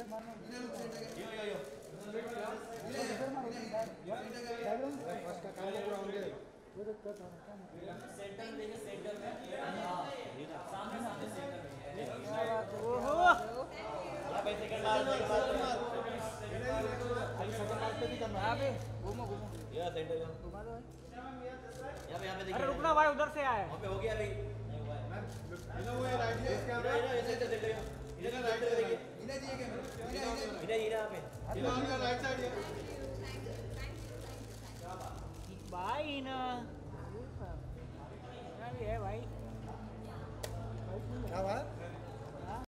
अरे रुकना भाई, उधर से आए। हो गया अभी। भाई ना भी है भाई। क्या बात?